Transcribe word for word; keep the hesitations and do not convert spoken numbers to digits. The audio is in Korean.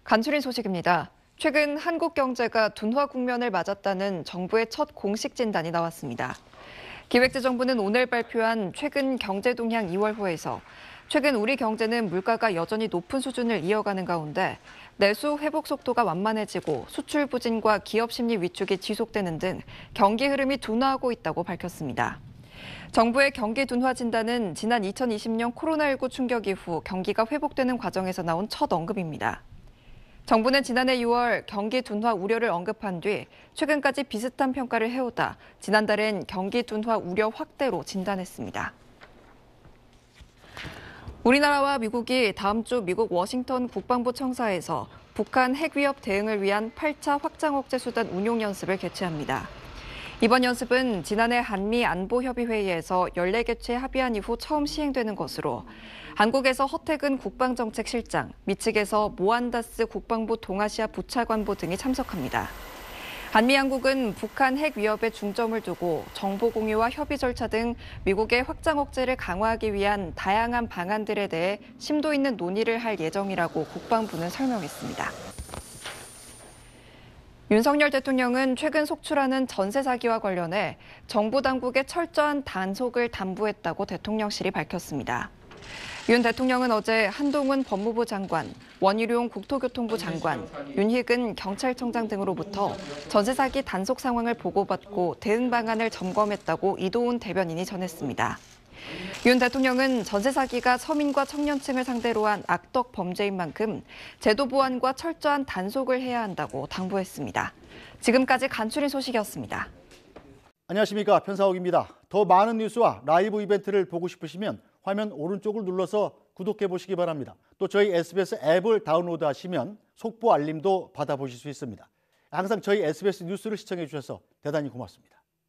간추린 소식입니다. 최근 한국 경제가 둔화 국면을 맞았다는 정부의 첫 공식 진단이 나왔습니다. 기획재정부는 오늘 발표한 최근 경제 동향 이월호에서 최근 우리 경제는 물가가 여전히 높은 수준을 이어가는 가운데 내수 회복 속도가 완만해지고 수출 부진과 기업 심리 위축이 지속되는 등 경기 흐름이 둔화하고 있다고 밝혔습니다. 정부의 경기 둔화 진단은 지난 이천이십 년 코로나십구 충격 이후 경기가 회복되는 과정에서 나온 첫 언급입니다. 정부는 지난해 유월 경기 둔화 우려를 언급한 뒤 최근까지 비슷한 평가를 해오다 지난달엔 경기 둔화 우려 확대로 진단했습니다. 우리나라와 미국이 다음 주 미국 워싱턴 국방부 청사에서 북한 핵 위협 대응을 위한 팔 차 확장 억제 수단 운용 연습을 개최합니다. 이번 연습은 지난해 한미 안보협의회의에서 열네 개최 합의한 이후 처음 시행되는 것으로 한국에서 허태근 국방정책실장, 미 측에서 모안다스 국방부 동아시아 부차관보 등이 참석합니다. 한미 양국은 북한 핵 위협에 중점을 두고 정보 공유와 협의 절차 등 미국의 확장 억제를 강화하기 위한 다양한 방안들에 대해 심도 있는 논의를 할 예정이라고 국방부는 설명했습니다. 윤석열 대통령은 최근 속출하는 전세 사기와 관련해 정부 당국에 철저한 단속을 당부했다고 대통령실이 밝혔습니다. 윤 대통령은 어제 한동훈 법무부 장관, 원희룡 국토교통부 장관, 윤희근 경찰청장 등으로부터 전세 사기 단속 상황을 보고받고 대응 방안을 점검했다고 이도훈 대변인이 전했습니다. 윤 대통령은 전세 사기가 서민과 청년층을 상대로 한 악덕 범죄인 만큼 제도 보완과 철저한 단속을 해야 한다고 당부했습니다. 지금까지 간추린 소식이었습니다. 안녕하십니까, 편사옥입니다. 더 많은 뉴스와 라이브 이벤트를 보고 싶으시면 화면 오른쪽을 눌러서 구독해 보시기 바랍니다. 또 저희 에스비에스 앱을 다운로드 하시면 속보 알림도 받아보실 수 있습니다. 항상 저희 에스비에스 뉴스를 시청해 주셔서 대단히 고맙습니다.